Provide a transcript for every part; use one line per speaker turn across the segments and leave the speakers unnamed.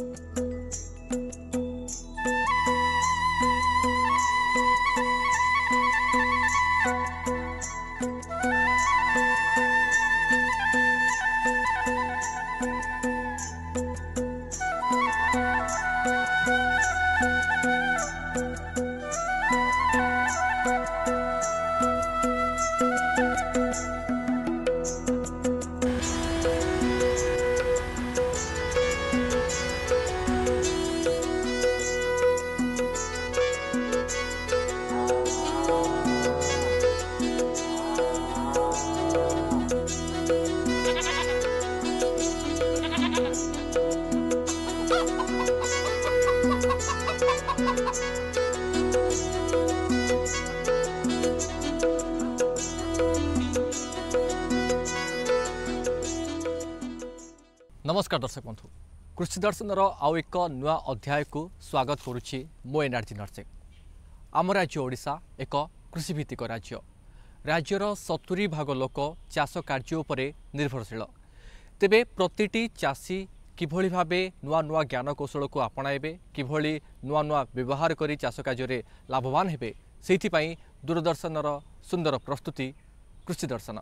नमस्कार दर्शक बंधु कृषि दर्शन आउ एक नुआ अध्याय को स्वागत करुच्ची मो एनआरजी नरसिंह। आम राज्य ओडिशा एक कृषिभित्तिक राज्य। राज्यर 70% लोक चाष कार्य उपरे निर्भरशील। तेबे प्रतिटी चाषी किभली भाबे नुआ नुआ ज्ञान कौशल को आपणाइबे, किभली नुआ नुआ व्यवहार करी चाष कार्य लाभवान हेबे, सेहिथिपाई दूरदर्शनर सुंदर प्रस्तुति कृषि दर्शन।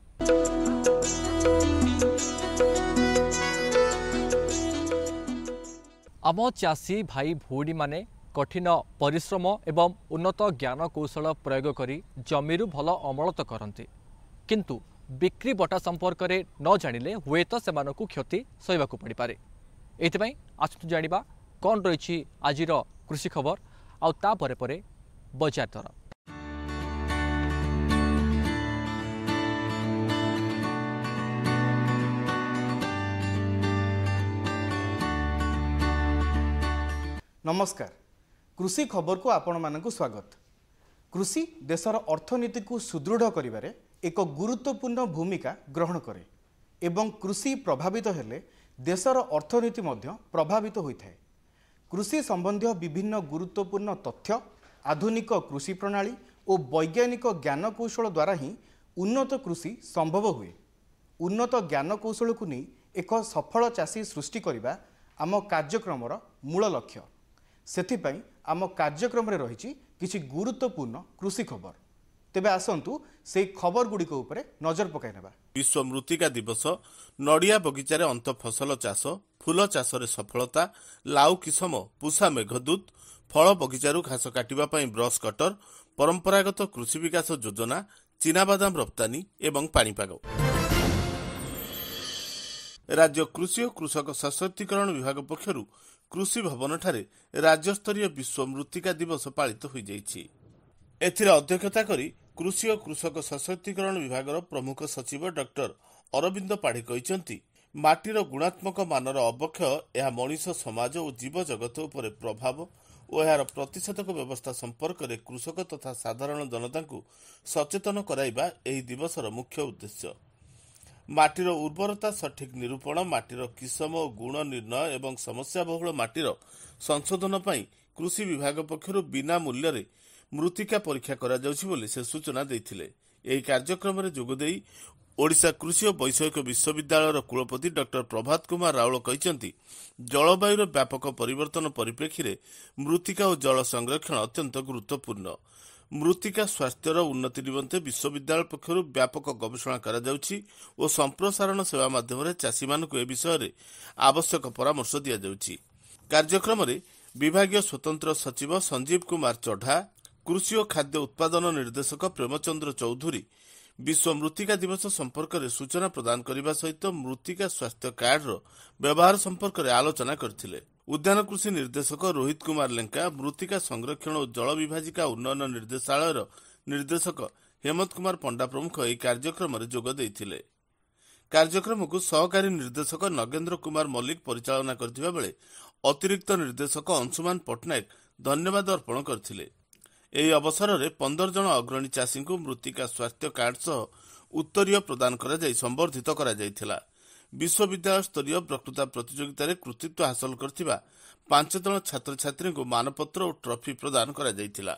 आम चाषी भाई भौणी माने कठिन परिश्रम एवं उन्नत ज्ञान कौशल प्रयोग करी जमीरु भल अमल तो करती, किंतु बिक्री बटा संपर्क में न जानिले हुए तो सेमानकु क्षति सहिबाकु पड़ी पारे। एथिपाई आसतु जानिबा कौन रही आजिर कृषि खबर आउ ता परे परे बजार दर।
नमस्कार, कृषि खबर को आपण मानकु स्वागत। कृषि देशर अर्थनीति को सुदृढ़ करिबारे एक गुरुत्वपूर्ण भूमिका ग्रहण करे एवं कृषि प्रभावित हेले देशर अर्थनीति मध्य प्रभावित होइथाय। कृषि संबंधी विभिन्न गुरुत्वपूर्ण तथ्य, आधुनिक कृषि प्रणाली और वैज्ञानिक ज्ञान कौशल द्वारा ही उन्नत कृषि संभव हुए। उन्नत ज्ञान कौशल को नहीं एक सफल चाषी सृष्टि करबा आम कार्यक्रमर मूल लक्ष्य। सेथिपाई आम कार्यक्रम रही किछि गुरुत्वपूर्ण कृषि खबर। तेबे आसंतु से खबर गुड़िक उपरे नजर पकाई नेबा।
विश्व मृत्तिका दिवस, नड़िया बगीचारे अंत फसल चाष, फूल चाष सफलता, लाउ किसम पुषा मेघदूत, फल बगीचारू घास काटिबा पई ब्रश कटर, परंपरागत कृषि विकास योजना, चीनाबादाम रप्तानी एवं पाणीपाग। राज्य कृषि और कृषक सशक्तिकरण विभाग पक्षरु कृषि भवन ठारे राज्यस्तरीय विश्व मृत्तिका दिवस पालित हो जाइछि। एथिरे अध्यक्षता करी कृषि और कृषक सशक्तिकरण विभागर प्रमुख सचिव डॉक्टर अरविंद पाढ़ी कहिसेंति माटीर गुणात्मक मानर अवक्षय यह मनीष समाज और जीव जगत उपरे प्रभाव और यार प्रतिषेधक व्यवस्था संपर्क में कृषक तथा साधारण जनता को सचेतन कराइबा एही दिवसर मुख्य उद्देश्य। माटीर उर्वरता सठिक निरूपण, माटीर किसम और गुण निर्णय एवं समस्या बहुल माटीर संशोधन पई कृषि विभाग पक्षरु बिना मूल्य रे मृत्तिका परीक्षा करा जाउछि बोली से सूचना देथिले। एही कार्यक्रम रे जोग देई ओडिशा कृषि और वैषयिक विश्वविद्यालय कुलपति डॉक्टर प्रभात कुमार राउल कहिसेंति जलवायुर व्यापक परिवर्तन परिप्रेक्षी रे मृत्तिका और जल संरक्षण अत्यंत गुरुत्वपूर्ण। मृत्तिका स्वास्थ्यर उन्नति निमंते विश्वविद्यालय पक्षरु व्यापक गवेषणा करा जाउछि और संप्रसारण सेवा माध्यम रे चाषी मानकु ए विषय रे आवश्यक परामर्श दिया जाउछि। कार्यक्रम रे विभागीय स्वतंत्र सचिव संजीव कुमार चढ़ा, कृषि और खाद्य उत्पादन निर्देशक प्रेमचंद्र चौधरी विश्व मृत्तिका दिवस संपर्क में सूचना प्रदान करने सहित मृत्तिका स्वास्थ्य कार्ड व्यवहार संपर्क में आलोचना करथिले। उद्यान कृषि निर्देशक रोहित कुमार लेंका, मृत्तिका संरक्षण और जल विभाजिका उन्नयन निर्देशालय निर्देशक हेमंत कुमार पंडा प्रमुख यह कार्यक्रम में जोग देइथिले। कार्यक्रम को सहकारी निर्देशक नगेंद्र कुमार मल्लिक परिचालना करथिबा बेले अतिरिक्त निर्देशक अंशुमान पट्टनायक धन्यवाद अर्पण करथिले। ଏହି ଅବସରରେ 15 ଜଣ ଅଗ୍ରଣୀ ଚାଷୀଙ୍କୁ ମୃତ୍ତିକା ସ୍ୱାସ୍ଥ୍ୟ କାର୍ଡ ସହ ଉତ୍ତରୀୟ ପ୍ରଦାନ କରାଯାଇ ସମ୍ବର୍ଦ୍ଧିତ କରାଯାଇଥିଲା। ବିଶ୍ୱବିଦ୍ୟାଳୟ ସ୍ତରୀୟ ବକ୍ତୃତା ପ୍ରତିଯୋଗିତାରେ କୃତିତ୍ୱ ହାସଲ କରିଥିବା 5 ଜଣ ଛାତ୍ରଛାତ୍ରୀଙ୍କୁ ମାନପତ୍ର ଓ ଟ୍ରଫି ପ୍ରଦାନ କରାଯାଇଥିଲା।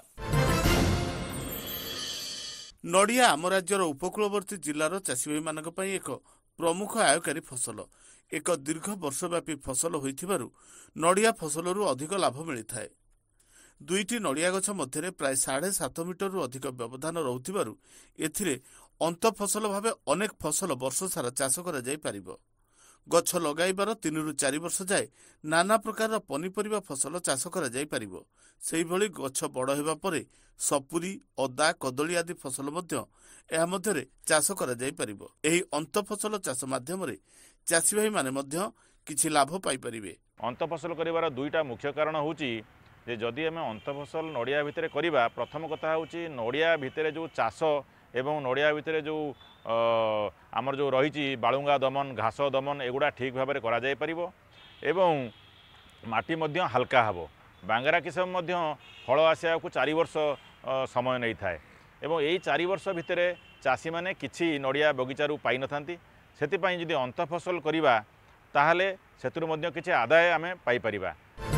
ନଡ଼ିଆ ଆମ ରାଜ୍ୟର ଉପକୂଳବର୍ତ୍ତୀ ଜିଲ୍ଲାର ଚାଷୀଭାଇମାନଙ୍କ ପାଇଁ ଏକ प्रमुख आयकारी फसल। एक दीर्घ वर्षव्यापी फसल होइथिबारु नड़िया फसलरू अधिक लाभ मिलिथाए। दुईटी नड़िया गछ मध्य प्राय 7.5 मीटर अधिक व्यवधान रहुथिबारु एथिरे अंत फसल भावे अनेक फसल वर्ष सारा चाष करा जाय परिबो। गछ लगाइबार 3 ରୁ 4 वर्ष जाए नाना प्रकार पनीपरिबा फसल चाष करा जाय परिबो। सेहि भली गछ बड़ हेबा परे सपुरी, अदा, कदली आदि फसल मध्य एहा मध्यरे चाष करा जाय परिबो। एही अंत फसल चाष माध्यमरे चाषी भाई माने मध्य किछि लाभ पाई परिबे।
अंत फसल करिवार दुईटा मुख्य कारण होउची जे जदि आमे अंत फसल नड़िया भितरे करिबा, प्रथम कथा होउची नड़िया भितरे जो चाष एवं नड़िया भितरे जो आमर जो रही बालुंगा दमन, घास दमन एगुड़ा ठीक भाव में करा जाय परिबो एवं माटी मध्य हल्का हबो। बांगरा किसम मध्य फल आसिया को 4 वर्ष समय नहीं थाए एवं यही 4 वर्ष भितर चाषी माने किछि नड़िया बगीचारू पाई नथांती। सेतिपई जदि अंत फसल करिबा ताहाले सेतुर मध्य किछि आदाय आमे पाई परिबा।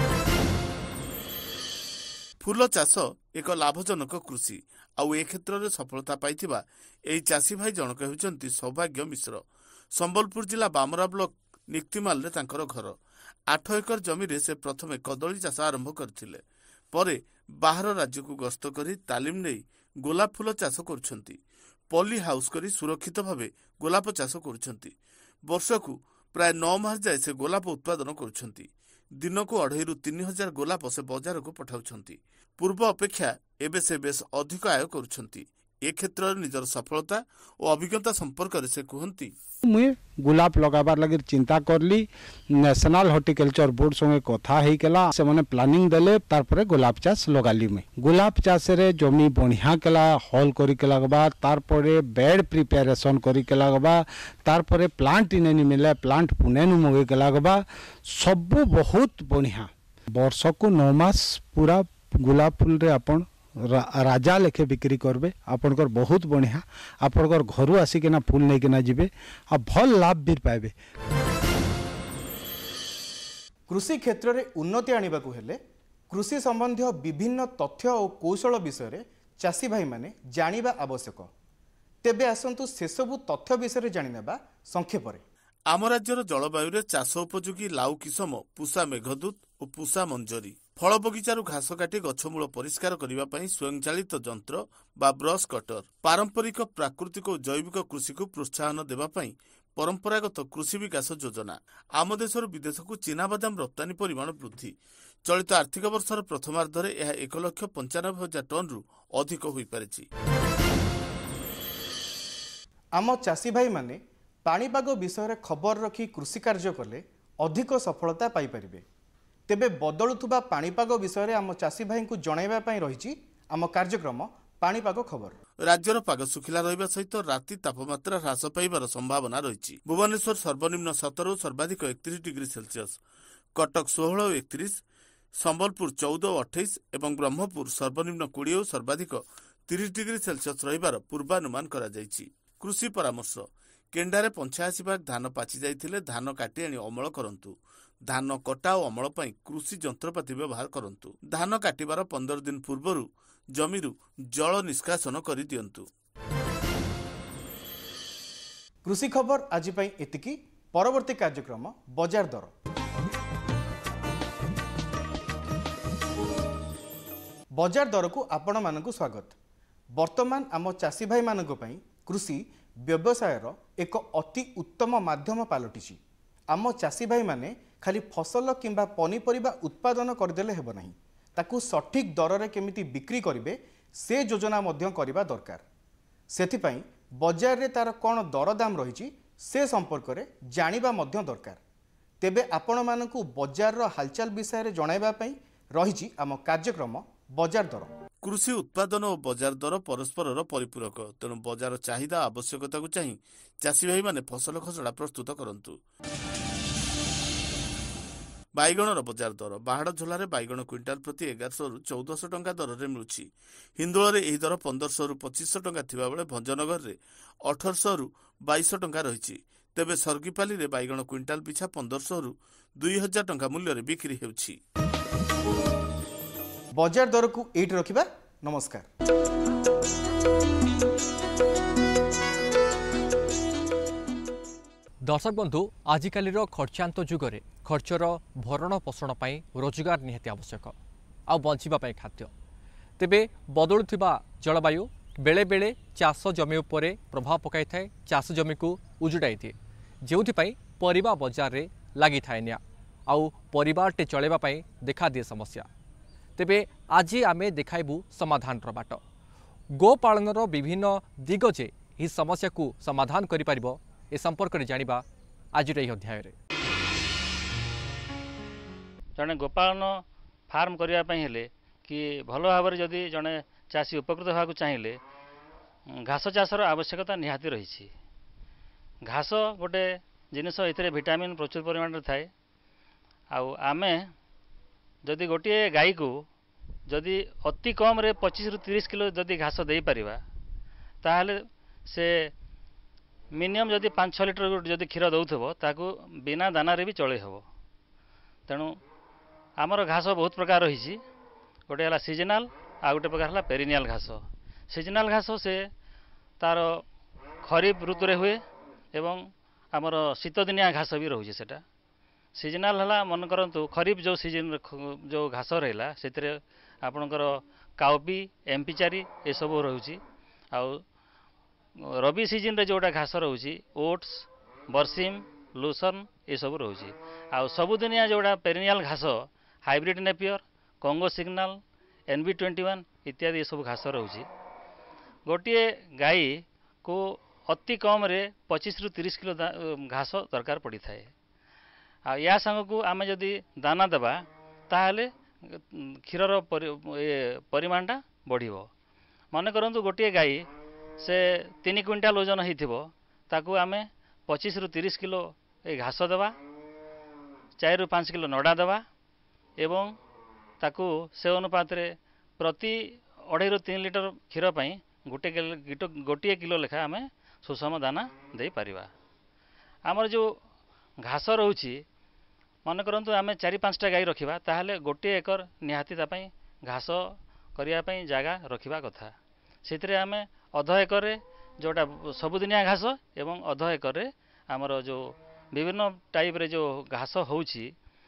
फूल चाष एक लाभजनक कृषि आउ ए क्षेत्र में सफलता पाइथिबा एही चाषी भाई जनक हेउचंती सौभाग्य मिश्र। संबलपुर जिला बामरा ब्लॉक निक्तिमाल रे तांकर घर। 8 एकर जमी रे से प्रथमे कदली चाष आरंभ करथिले, परे बाहर राज्य को गस्त करी तालीम नेई गोलाप फूल चाष करुछंती। पॉली हाउस करी सुरक्षित भावे गोलाप चाष करुछंती। वर्षकु प्राय 9 मास जाए से गोलाप उत्पादन करुछंती। दिन को 2.5 ରୁ 3,000 गोलाप से बाजार को पठाउछंती। पूर्व अपेक्षा एबे से बेस अधिक आय करुछंती। ए क्षेत्र में निजर सफलता और अभिज्ञता संपर्क से कहती
मुई गुलाब लगाबार लगे चिंता करली। नेशनल हॉर्टिकल्चर बोर्ड संगे कथा हेई केला, से माने प्लानिंग देले, तारपरे गुलाब चाष लगाली। में गुलाब चाष रे जमी बढ़िया केला, हल करी के लगबा, तारपरे बेड प्रिपेरेशन करी के लगबा, तारपरे प्लांट इनेनी मिले प्लांट पुणे नु मगे के लगबा, सब बहुत बढ़िया। वर्ष को 9 मास पूरा गुलाब फूल रे अपन राजा लेखे बिक्री करबे। आपनकर बहुत बढ़िया, आपनकर घरु आसिकिना फूल नहीं किना जिबे आ भल लाभ भी पाइबे।
कृषि क्षेत्र में उन्नति आनिबाकु हेले कृषि संबंधी विभिन्न तथ्य और कौशल विषय चाषी भाई माने जानिबा आवश्यक। तेबे आसंतु से सबु तथ्य विषय जानिनेबा संक्षेपरे।
आम राज्यर जलवायु चाष उपयोगी लाउ किसम पूषा मेघदूत और पूषा मंजरी। फल बगीचारू घास काटी गछमूल परिष्कार करने पर स्वयंचालित जंत्र बा ब्रश कटर। पारंपरिक प्राकृतिक और जैविक कृषि को प्रोत्साहन देवाई परंपरागत कृषि विकास योजना। आम देशर विदेश को चीनाबादाम रप्तानी परिमाण वृद्धि। चलित आर्थिक वर्षर प्रथमार्धरे यह 1,95,000 टन रु अधिक हो पारिछि।
आम चाषी भाई माने पाणीपाग विषय खबर रखी कृषि कार्य कले अधिक सफलता पाई परिबे। तेबे बदलुथुबा पाणीपाग विषय आम चाषी भाई को जणाइबा पई रहिछि आम कार्यक्रम पाणीपाग खबर।
राज्यर पाग सुखिला रहिबा सहित राति तापमात्रा ह्रास पाइबार संभावना रहिछि। भुवनेश्वर सर्वनिम्न 17 और सर्वाधिक 31 डिग्री सेल्सियस, कटक 16 और 31, संबलपुर 14 और 28 एवं ब्रह्मपुर सर्वनिम्न 20 और सर्वाधिक 30 डिग्री सेल्सियस रहिबार पूर्वानुमान करा जायछि। कृषि परामर्श। केंडारे 85 भाग धान पाचि जाइथिले धान काटी आनी अमल करंतु। धान कटा और अमल पई कृषि जंत्रपाति व्यवहार करंतु। धान काटिबार 15 दिन पूर्वरु जमीरु जल निष्कासन करि दियंतु।
कृषि खबर आज पई एतिकी। परवर्ती कार्यक्रम बाजार दर। बाजार दर को आपण मानकु स्वागत। वर्तमान आम चाषी भाई मानक पई कृषि व्यवसायर एक अति उत्तम माध्यम पलटि। आम चाषी भाई माने खाली फसल किंबा पनीपरिबा उत्पादन करदेले हेब नाही, ताकू सठिक दर रे केमिति बिक्री करिवे से योजना मध्य करिबा दरकार। सेथिपई बाजार रे तार कोन दर दाम रहिछि से संपर्क रे जानिबा मध्य दरकार। तेबे आपण मानकु बाजार रो हालचाल विषय रे जणाइबा पई रहिछि आम कार्यक्रम बाजार दर।
कृषि उत्पादन और बाजार दर परस्पर परिपूरक। तेणु बाजार चाहिदा आवश्यकता को चाही चाषी भाई माने फसल खसड़ा प्रस्तुत करंतु। बैगणर बाजार दर। बाहाड़ झोलार बैगण क्विंटाल प्रति 1100 ରୁ 1400 टंका दर में मिलुछि। हिंदोल यह दर 1500 ରୁ 2500 टंका थिबा बेले भंजनगर रे 1800 ରୁ 2200 टंका रहिछि। तेबे सर्गीपाली रे बैगण क्विंटाल पिछा 1500 ରୁ 2000 टंका मूल्य रे बिक्री हेउछि।
बाजार दर को एट रखिबा। नमस्कार।
दर्शक बंधु आजिकालीर खर्चांत जुगरे खर्चर भरण पोषण पर रोजगार निहाती आवश्यक आ बंचापी खाद्य तेबे बदलुवा जलवायु बेले बेले चाष जमी उपर प्रभाव पकाई थाए चाष जमी को उजुड़ाई दिए जो परिबा बजार रे लगी थाए निया आउ परिवारटे चलैवाई देखा दिए समस्या तेबे आज आमे देखाइबू समाधान बाट गोपालनर विभिन्न दिग जे ही समस्या को समाधान करि परिबो ए संपर्क में जानिबा आज अध्याय रे।
जड़े गोपालन फार्म करने हेले कि भल भाव में जदि जड़े चाषी उपकृत होगा चाहिए घास चाषर आवश्यकता निहाती रही। घास गोटे जिनस ये विटामिन प्रचुर परिमाण थाए आमे जदि गोटे गाई को जदि अति कम रे 25 ରୁ 30 किलो जदि घास दे परिबा ताहले से मिनिमम जदि 5-6 लिटर जदि क्षीर दौथबो ताकू बिना दाना रे भी चले हबो। तेणु आमर घास बहुत प्रकार रही गोटे है सीजनाल आ गोटे प्रकार है पेरिनियल घास। सीजनाल घास से तार खरीफ ऋतु रे हुए एवं आमर शीत दिनिया घास भी रोचे सेटा। सीजनाल है मन करंतु खरीफ जो सीजन जो घास रहा से आपणकर काउपी एमपी4 ये सब रोचे। रबी सीजन रे जोटा घास रोचे ओट्स बरसीम लूसन ये सब रोचे। सबुदिनिया जोड़ा पेरिनियल घास हाइब्रिड नेपियर कंगो सिग्नाल NB21 इत्यादि ये सब घास रोचे। गोटे गाई को अति कम रे 25 ରୁ 30 किलो घास दरकार पड़ी थाए। या संग को आमे जदि दाना देबा ताहले क्षीरर परिमाणटा बढ़िबो। मन करंतु गोटे गाई से 3 क्विंटाल ओजन होइथिबो ताकू आमे 25 ରୁ 30 किलो ए घास देबा 4 ରୁ 5 किलो नडा देबा एवं ताकू से अनुपात रे प्रति 2.5 ରୁ 3 लिटर क्षीर पई गोटे किलो लेखा आमे सुषम दाना दे परिबा। आमर जो घास रोची मन करंतु आमे 4-5टा गाई रखिबा ताहले गोटे एकर निहाती तापई घास करिया पई जागा रखिबा कथा। सेतरे आमे अध एकर जोटा सबुदिनिया घास एवं अध एकर आमर जो विभिन्न टाइप रे जो घास होउची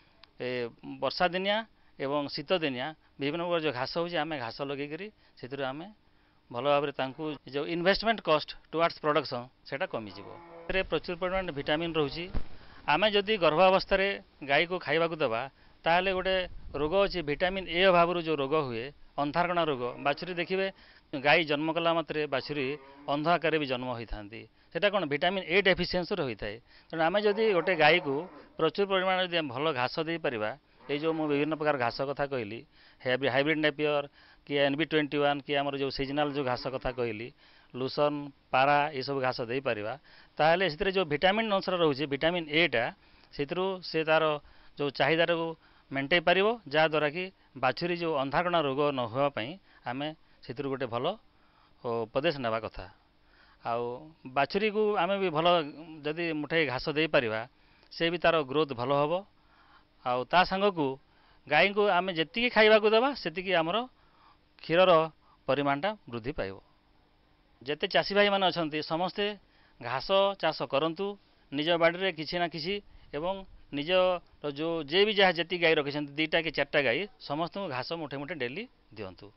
वर्षा दिनिया एवं शीत दिनिया विभिन्न प्रकार जो घास होउची आमे घास लगे करी सेतरे आमे भल भाव तांकू जो इन्वेस्टमेंट कॉस्ट टुवर्ड्स प्रोडक्शन सेटा कमी जिवो। प्रचुर परिमाण विटामिन रोची। आमे जदि गर्भावस्था रे गाई को खाइबा को देबा ताहले गोटे रोग अछि विटामिन ए अभाव जो रोग हुए अंधारकणा रोग। बाछुरी देखिबे गाई जन्म कला मात्रे बाछुरी अंध आकार भी जन्म होई थांती सेटा कोन विटामिन ए डेफिशिएंसी होई थाए। तेणु आमे जदि गोटे गाई को प्रचुर परिमाण जदि भल घास दे परिबा ये जो मु विभिन्न प्रकार घास कथा कहली हाइब्रिड नेपियर कि NB21 कि आमर जो सीजनाल जो घास कथा कहली लूसन पारा ये सब घास दे परिबा ताहले से जो विटामिन अंश रोचे विटामिन ए टा से तार जो चाहिदा को मेंटेन पारिबो जा द्वारा कि बाछुरी जो अंधारकणा रोग न होवा पई आमे सेतिर गोटे भल उपदेश नेबा कथा। आउ बाछुरी को आमे भी भल जदि मुठे घास दे परिबा से भी तार ग्रोथ भल हबो। आउ ता संग को गाई को आमे जेतिकी खाइबा को देबा सेतिकी हमरो क्षीरर परिमाणटा वृद्धि पाइबो। जेते चाषी भाई माने अछंती समस्ते घास चाष करंतु निज बाड़ी रे किछि ना किछि एवं निज जो जे भी जहाँ जेती गाई रखिछंती 2टा कि 4टा गाई समस्त घास मुठे मुठे डेली दियंतु।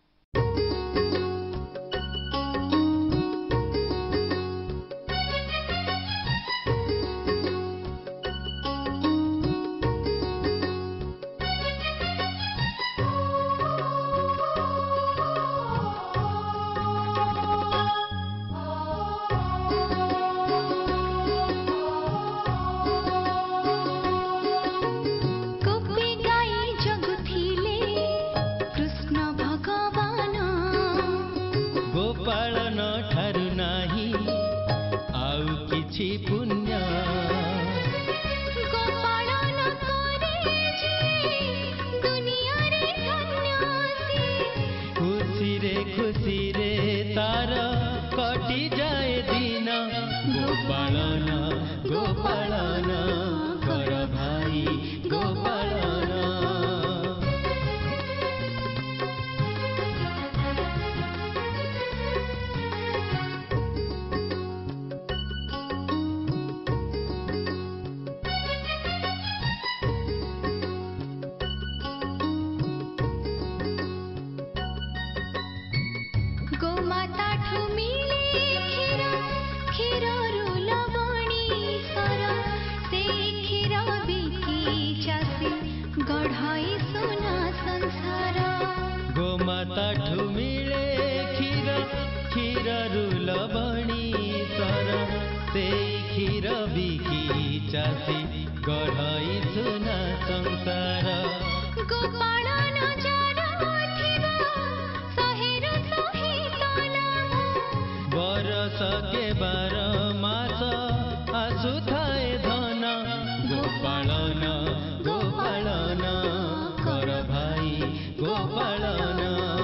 क्षीर बिकी चासी गढ़ई सुना संसार बरस के 12 मास आसुथाए धन गोपालन गोपालन कर भाई गोपालन।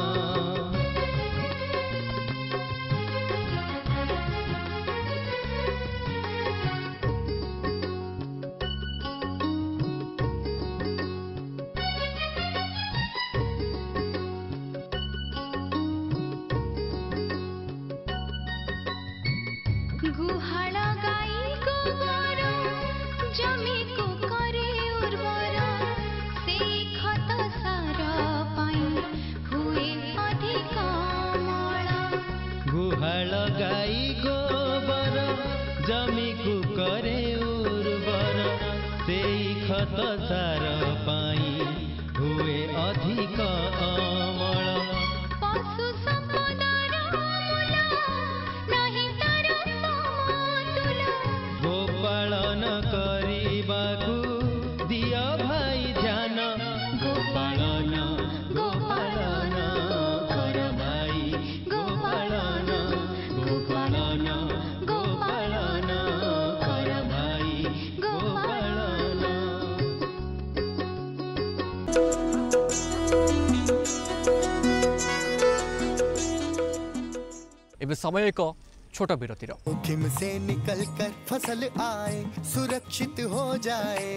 गुहाल गाई गोबर जमी को करे उर्वर से खत सार पाई हुए अधिक अमल।
पशु संपदार मूल नहीं तार समतुल
गोपालन करिबाकु दिया भाई ध्यान गोपालन गोपालन कर भाई गोपालन गोपालन गोपालन कर भाई गोपालन।
एवं समय एक छोट विरतिर
जोखिम से निकल कर फसल आए सुरक्षित हो जाए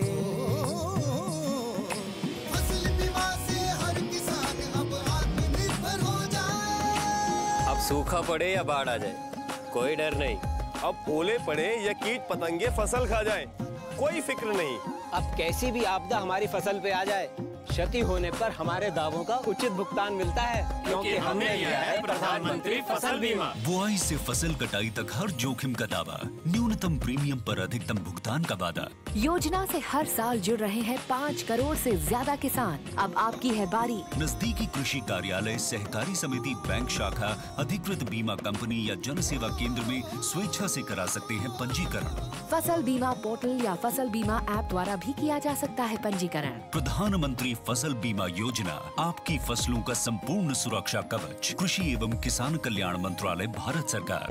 फसल बीमा से हर किसान अब आत्मनिर्भर हो जाए।
अब सूखा पड़े या बाढ़ आ जाए कोई डर नहीं,
अब ओले पड़े या कीट पतंगे फसल खा जाए कोई फिक्र नहीं।
अब कैसी भी आपदा हमारी फसल पे आ जाए क्षति होने पर हमारे दावों का उचित भुगतान मिलता है क्योंकि हमने लिया है प्रधानमंत्री फसल बीमा।
बुआई से फसल कटाई तक हर जोखिम का दावा, न्यूनतम प्रीमियम पर अधिकतम भुगतान का वादा।
योजना से हर साल जुड़ रहे हैं 5 करोड़ से ज्यादा किसान। अब आपकी है बारी।
नजदीकी कृषि कार्यालय, सहकारी समिति, बैंक शाखा, अधिकृत बीमा कंपनी या जन सेवा केंद्र में स्वेच्छा से करा सकते हैं पंजीकरण।
फसल बीमा पोर्टल या फसल बीमा ऐप द्वारा भी किया जा सकता है पंजीकरण।
प्रधानमंत्री फसल बीमा योजना, आपकी फसलों का संपूर्ण सुरक्षा कवच। कृषि एवं किसान कल्याण मंत्रालय, भारत सरकार।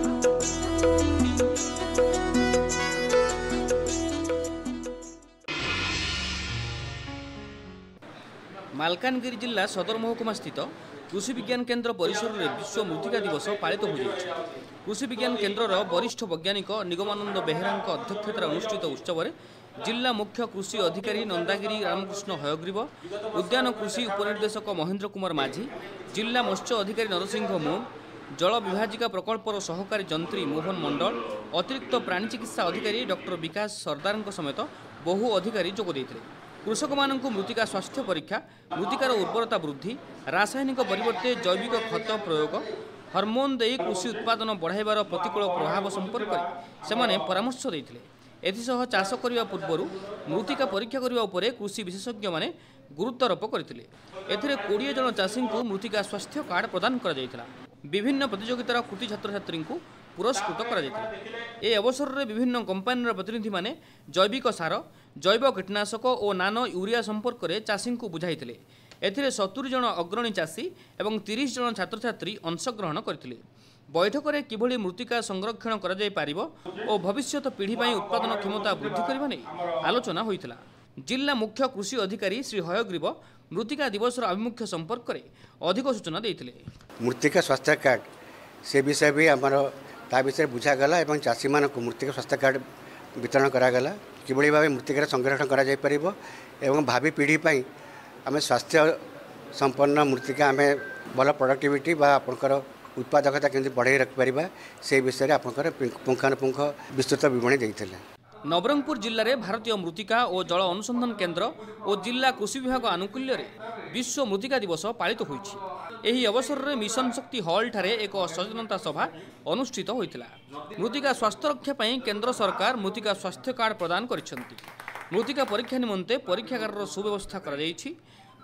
मालकानगिरी जिला सदर महकुमा स्थित कृषि विज्ञान केन्द्र परिसर में विश्व मृत्तिका दिवस पालित हो जाइए। कृषि विज्ञान केन्द्र वरिष्ठ वैज्ञानिक निगमानंद बेहेरा अध्यक्षतार अनुष्ठित उत्सव में जिला मुख्य कृषि अधिकारी नंदागिरी रामकृष्ण हयग्रीव, उद्यान कृषि उपनिर्देशक महेन्द्र कुमार माझी, जिला मत्स्य अधिकारी नरसिंह मोम, जल विभाजिका प्रकल्पर सहकारी जंत्री मोहन मंडल, अतिरिक्त प्राणी चिकित्सा अधिकारी डॉक्टर विकास सरदार समेत बहु अधिकारी जोग देते। कृषक मानक मृत्तिका स्वास्थ्य परीक्षा, मृत्तिकार उर्वरता वृद्धि, रासायनिक परिवर्ते जैविक खत प्रयोग, हर्मोन दे कृषि उत्पादन बढ़ाइबार प्रतिकूल प्रभाव संपर्क में से परामर्श देते। एथिसह चाष करने पूर्व मृत्तिका परीक्षा करने उपर कृषि विशेषज्ञ मैंने गुरुत्वारोप करते। एथिरे 20 जन चाषी को मृत्तिका स्वास्थ्य कार्ड प्रदान करा जायतिला। विभिन्न प्रतियोगितार कृति छात्र छात्री को पुरस्कृत करा जायतिला। ए अवसर में विभिन्न कंपानीर प्रतिनिधि माने जैविक सार, जैव कीटनाशक और नानो यूरिया संपर्क में चाषी को बुझाइतिले। एथिरे 70 जन अग्रणी चाषी और 30 जन छात्र छात्री अंशग्रहण करथिले। बैठक में किभली मृत्तिका संरक्षण करा जाय पारिबो और भविष्यत पीढ़ी पर उत्पादन क्षमता वृद्धि करने नहीं आलोचना होइतिला। जिला मुख्य कृषि अधिकारी श्री हयग्रीव मृत्तिका दिवस आभिमुख्य संपर्क में अधिक सूचना देते।
मृत्तिका स्वास्थ्य कार्ड से विषय भी आमर ता विषय बुझागला और चाषी मान मृत्तिका स्वास्थ्य कार्ड वितरण करागला किभली भाव मृत्तिकार संरक्षण करा जाय परिबो एवं भावी पीढ़ी पर आम स्वास्थ्य संपन्न मृत्तिका आम भल प्रोडक्टिविटी आपंकर उत्पादकता केमती बढ़ाई रखिपर से विषय में आपंकर पुंखानुपुंख विस्तृत विवरणी देते।
नवरंगपुर जिले में भारतीय मृत्तिका और जल अनुसंधान केन्द्र और जिला कृषि विभाग आनुकूल्य विश्व मृत्तिका दिवस पालित होइछि। एही अवसर में मिशन शक्ति हॉल ठारे एक सचेतनता सभा अनुष्ठित होइतिला। मृत्तिका स्वास्थ्य रक्षा पई केंद्र सरकार मृत्तिका स्वास्थ्य कार्ड प्रदान करिसेंति। मृत्तिका परीक्षा निमंते परीक्षागार सुव्यवस्था करा जाइछि।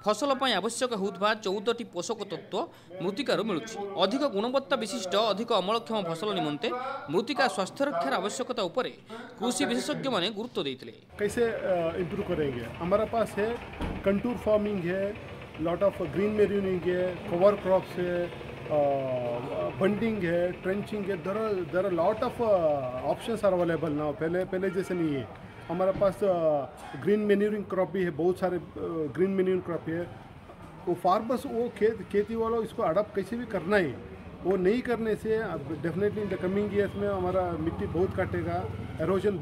फसल पर आवश्यक होउथबा 14टी पोषक तत्व मृत्तिकार मिलुछि। अधिक गुणवत्ता विशिष्ट अधिक अमलक्षम फसल निमंते मृत्तिका स्वास्थ्य रक्षार आवश्यकता उपरे कृषि विशेषज्ञ माने गुरुत्व देइथिले।
कैसे इम्प्रूव करेंगे? हमारा पास है कंटूर फार्मिंग है, लॉट ऑफ ग्रीन मेन्यूरिंग है, कवर क्रॉप्स है, बंडिंग है, ट्रेंचिंग है। There are lot of options are available now. पहले जैसे नहीं है। हमारा पास ग्रीन मेन्यूरिंग क्रॉप भी है, बहुत सारे ग्रीन मेन्यूरिंग क्रॉप है। वो फार्मर्स वो खेती वालों इसको अडॉप्ट कैसे भी करना है। वो नहीं करने से definitely in the coming years में हमारा मिट्टी बहुत काटेगा, एरोजन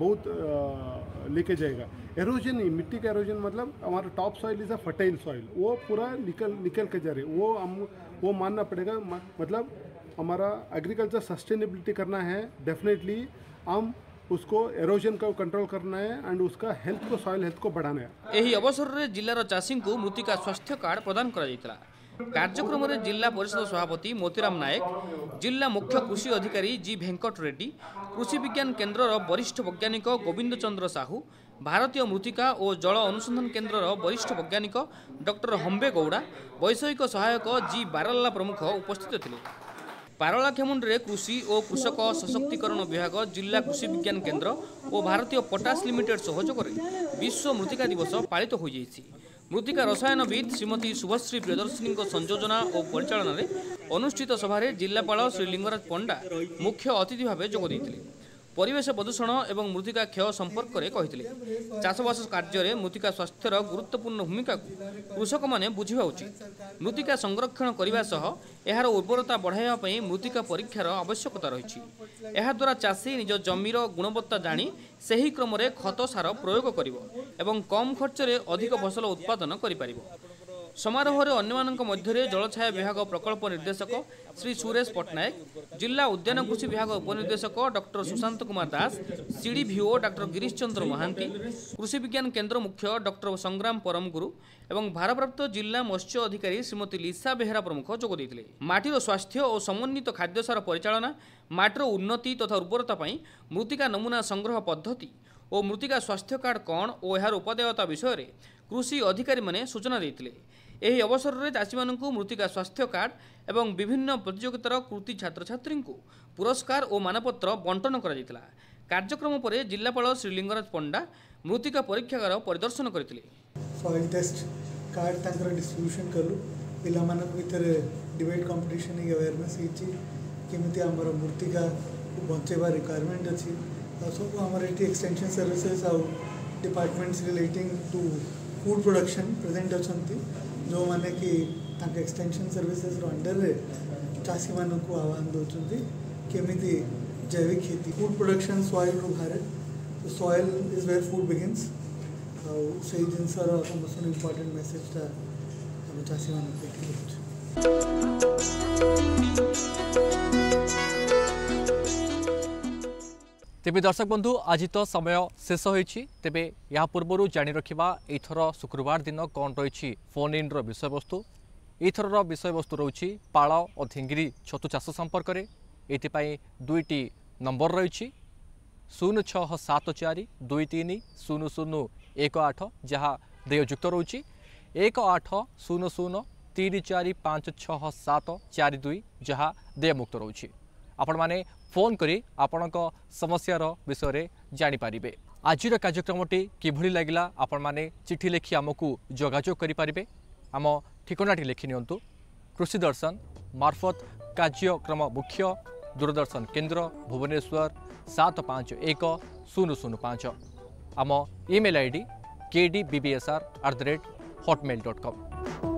बहुत लेके जाएगा। एरोजन नहीं, मिट्टी का एरोजन मतलब हमारा top soil is a fertile soil, वो पूरा निकल के जा रही है। वो मानना पड़ेगा। मतलब हमारा एग्रीकल्चर सस्टेनेबिलिटी करना है, डेफिनेटली हम उसको एरोजन को कंट्रोल करना है एंड उसका हेल्थ को, सॉइल हेल्थ को बढ़ाना है।
एही अवसर में जिलार चाषी को मृत्तिका स्वास्थ्य कार्ड प्रदान करा जायतिला। कार्यक्रम में जिला परिषद सभापति मोतीराम नायक, जिला मुख्य कृषि अधिकारी जी वेंकट रेड्डी, कृषि विज्ञान केन्द्र वरिष्ठ वैज्ञानिक गोविंद चंद्र साहू, भारतीय मृत्तिका और जल अनुसंधान केन्द्र वरिष्ठ वैज्ञानिक डॉक्टर हम्बे गौड़ा, वैषयिक सहायक जी बाराला प्रमुख उपस्थित थे। पारलाखेमुंडे कृषि और कृषक सशक्तिकरण विभाग, जिला कृषि विज्ञान केन्द्र और भारतीय पोटास लिमिटेड सहयोग में विश्व मृत्तिका दिवस पालित हो जाइछि। मृत्तिका रसायनविद श्रीमती शुभश्री प्रियदर्शिनी संयोजना और परिचालन में अनुष्ठित सभारे जिलापाल श्री लिंगराज पंडा मुख्य अतिथि भाव जोग देइथिले। परिवेश प्रदूषण एवं मृत्तिका क्षय संपर्क में कही चाषबास कार्य मृत्तिका स्वास्थ्यर गुरुत्वपूर्ण भूमिका कृषक मैंने बुझा उचित। मृत्तिका संरक्षण करने सह यार उर्वरता बढ़ाई मृत्तिका परीक्षार आवश्यकता रही। द्वारा चाषी निज जमीर गुणवत्ता जाणी सही क्रम खत सार प्रयोग कर कम खर्च अधिक फसल उत्पादन कर। समारोह में अन्य मध्य जलछाया विभाग प्रकल्प निर्देशक श्री सुरेश पट्टनायक, जिला उद्यान कृषि विभाग उपनिर्देशक doctor Sushant Kumar Das, CDVO doctor Girish Chandra Mahanty, कृषि विज्ञान केन्द्र मुख्य डॉक्टर संग्राम परमगुरु एवं भारप्राप्त जिला मत्स्य अधिकारी श्रीमती लिसा बेहेरा प्रमुख जोग देइथिले। माटीर स्वास्थ्य और समन्वित खाद्यसार परिचालना, माटीर उन्नति तथा उर्वरता पई मृत्तिका नमूना संग्रह पद्धति और मृत्तिका स्वास्थ्य कार्ड कौन और यार उपादेयता विषय में कृषि अधिकारी माने सूचना देइथिले। एही अवसर में चाषी मानू मृत्तिका स्वास्थ्य कार्ड एवं विभिन्न प्रतियोगितार कृति छात्र छात्री को पुरस्कार और मानपत्र बंटन करा जायतिला। कार्यक्रम पर जिलापाल श्री लिंगराज पंडा मृत्तिका परीक्षागार परिदर्शन करथिले।
सॉइल टेस्ट कार्ड तांकर डिस्ट्रीब्यूशन कलु पिला मानक भीतर डिबेट कंपटीशन अवेयरनेस हिची केमिति हमर मृत्तिका बंचेबा रिक्वायरमेंट अछि। सब हमर एटी एक्सटेंशन सर्विसेज आउ departments relating to food production present अछंती, जो माने कि तांके एक्सटेंशन सर्विसेज अंडर रे चाषी मानक को आह्वान दउछंती केमिति जैविक खेती फूड प्रोडक्शन सॉइल रू बाहर। तो soil is where food begins. से जिनसर समस्त इंपोर्टेंट मेसेजटा हम चाषी मानक देखि।
तेबे दर्शक बंधु, आज तो समय शेष होइछि। तेबे या पूर्व जानि रखिबा एथर शुक्रवार दिन कौन रही फोन इन विषय वस्तु। एथर विषय वस्तु रही पाळ और ढिंगिरी छतु चाष संपर्क में। ये दुईटी नंबर रही 0674 23 0018 जहाँ देययुक्त रही 1800 3456 42 जहाँ देयमुक्त रही। आपण माने फोन करी आपण समस्यार विषय जानीपारे। आज कार्यक्रमटी किभली लगिला आपण माने चिठी लिखि आमको जोगाजोग करें। आम ठिकानाटी लिखि नियंतु। कृषि दर्शन मार्फत कार्यक्रम मुख्य दूरदर्शन केन्द्र भुवनेश्वर 751005। आम ईमेल आईडी kdbbsr@hotmail.com।